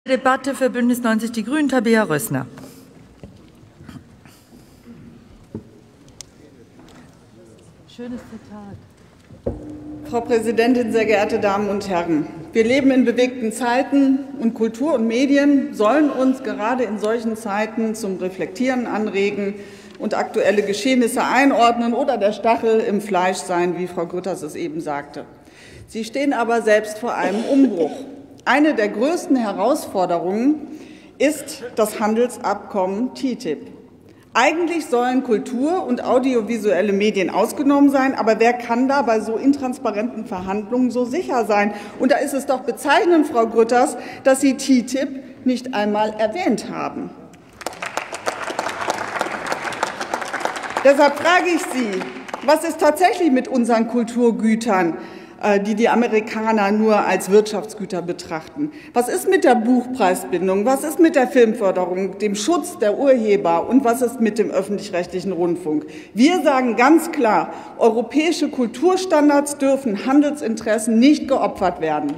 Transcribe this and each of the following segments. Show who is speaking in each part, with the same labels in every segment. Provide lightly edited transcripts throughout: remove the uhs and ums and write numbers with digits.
Speaker 1: Debatte für Bündnis 90 Die Grünen, Tabea Rössner. Schönes Zitat.
Speaker 2: Frau Präsidentin, sehr geehrte Damen und Herren! Wir leben in bewegten Zeiten, und Kultur und Medien sollen uns gerade in solchen Zeiten zum Reflektieren anregen und aktuelle Geschehnisse einordnen oder der Stachel im Fleisch sein, wie Frau Grütters es eben sagte. Sie stehen aber selbst vor einem Umbruch. Eine der größten Herausforderungen ist das Handelsabkommen TTIP. Eigentlich sollen Kultur- und audiovisuelle Medien ausgenommen sein, aber wer kann da bei so intransparenten Verhandlungen so sicher sein? Und da ist es doch bezeichnend, Frau Grütters, dass Sie TTIP nicht einmal erwähnt haben. Deshalb frage ich Sie, was ist tatsächlich mit unseren Kulturgütern, die die Amerikaner nur als Wirtschaftsgüter betrachten? Was ist mit der Buchpreisbindung? Was ist mit der Filmförderung, dem Schutz der Urheber? Und was ist mit dem öffentlich-rechtlichen Rundfunk? Wir sagen ganz klar, europäische Kulturstandards dürfen Handelsinteressen nicht geopfert werden.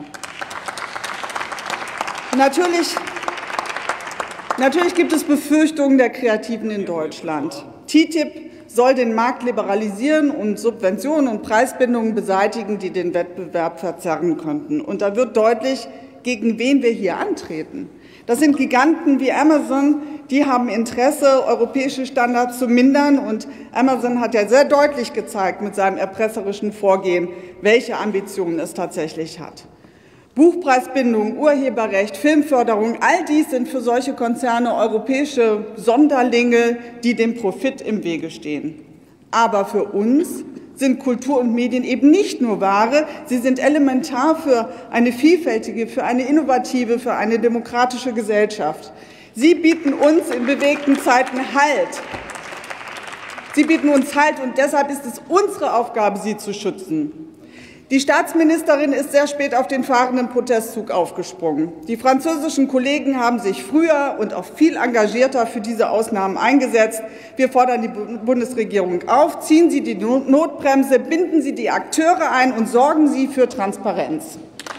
Speaker 2: Natürlich gibt es Befürchtungen der Kreativen in Deutschland. TTIP soll den Markt liberalisieren und Subventionen und Preisbindungen beseitigen, die den Wettbewerb verzerren könnten. Und da wird deutlich, gegen wen wir hier antreten. Das sind Giganten wie Amazon, die haben Interesse, europäische Standards zu mindern. Und Amazon hat ja sehr deutlich gezeigt mit seinem erpresserischen Vorgehen, welche Ambitionen es tatsächlich hat. Buchpreisbindung, Urheberrecht, Filmförderung, all dies sind für solche Konzerne europäische Sonderlinge, die dem Profit im Wege stehen. Aber für uns sind Kultur und Medien eben nicht nur Ware, sie sind elementar für eine vielfältige, für eine innovative, für eine demokratische Gesellschaft. Sie bieten uns in bewegten Zeiten Halt. Sie bieten uns Halt, und deshalb ist es unsere Aufgabe, sie zu schützen. Die Staatsministerin ist sehr spät auf den fahrenden Protestzug aufgesprungen. Die französischen Kollegen haben sich früher und auch viel engagierter für diese Ausnahmen eingesetzt. Wir fordern die Bundesregierung auf, ziehen Sie die Notbremse, binden Sie die Akteure ein und sorgen Sie für Transparenz.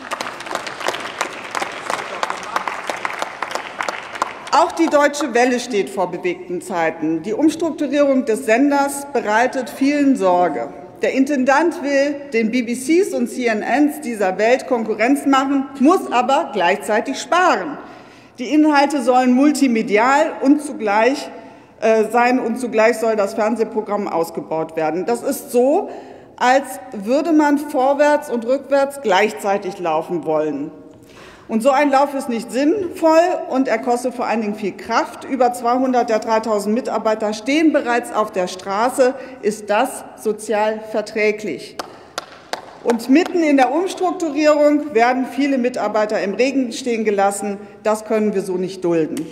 Speaker 2: Auch die Deutsche Welle steht vor bewegten Zeiten. Die Umstrukturierung des Senders bereitet vielen Sorge. Der Intendant will den BBCs und CNNs dieser Welt Konkurrenz machen, muss aber gleichzeitig sparen. Die Inhalte sollen multimedial und zugleich sein, und zugleich soll das Fernsehprogramm ausgebaut werden. Das ist so, als würde man vorwärts und rückwärts gleichzeitig laufen wollen. Und so ein Lauf ist nicht sinnvoll, und er kostet vor allen Dingen viel Kraft. Über 200 der 3.000 Mitarbeiter stehen bereits auf der Straße. Ist das sozial verträglich? Und mitten in der Umstrukturierung werden viele Mitarbeiter im Regen stehen gelassen. Das können wir so nicht dulden.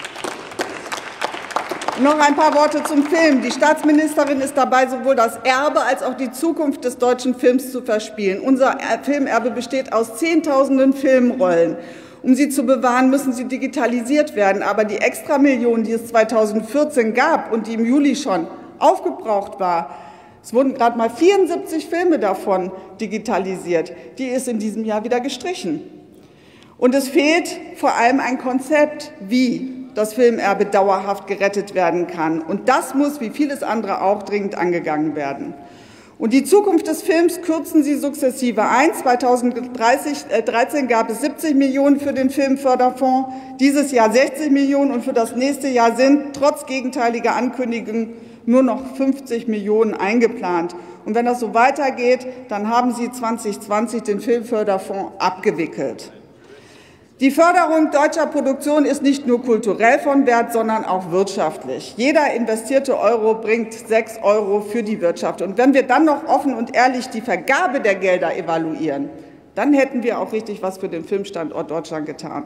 Speaker 2: Noch ein paar Worte zum Film. Die Staatsministerin ist dabei, sowohl das Erbe als auch die Zukunft des deutschen Films zu verspielen. Unser Filmerbe besteht aus Zehntausenden Filmrollen. Um sie zu bewahren, müssen sie digitalisiert werden. Aber die Extramillionen, die es 2014 gab und die im Juli schon aufgebraucht war, es wurden gerade mal 74 Filme davon digitalisiert, die ist in diesem Jahr wieder gestrichen. Und es fehlt vor allem ein Konzept, wie das Filmerbe dauerhaft gerettet werden kann. Und das muss, wie vieles andere auch, dringend angegangen werden. Und die Zukunft des Films kürzen Sie sukzessive ein. 2013 gab es 70 Millionen für den Filmförderfonds, dieses Jahr 60 Millionen, und für das nächste Jahr sind trotz gegenteiliger Ankündigungen nur noch 50 Millionen eingeplant. Und wenn das so weitergeht, dann haben Sie 2020 den Filmförderfonds abgewickelt. Die Förderung deutscher Produktion ist nicht nur kulturell von Wert, sondern auch wirtschaftlich. Jeder investierte Euro bringt 6 Euro für die Wirtschaft. Und wenn wir dann noch offen und ehrlich die Vergabe der Gelder evaluieren, dann hätten wir auch richtig was für den Filmstandort Deutschland getan.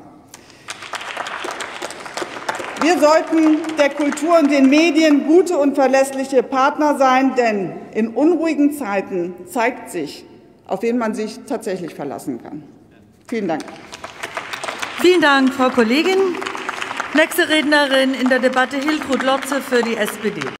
Speaker 2: Wir sollten der Kultur und den Medien gute und verlässliche Partner sein, denn in unruhigen Zeiten zeigt sich, auf wen man sich tatsächlich verlassen kann. Vielen Dank.
Speaker 1: Vielen Dank, Frau Kollegin. Nächste Rednerin in der Debatte Hiltrud Lotze für die SPD.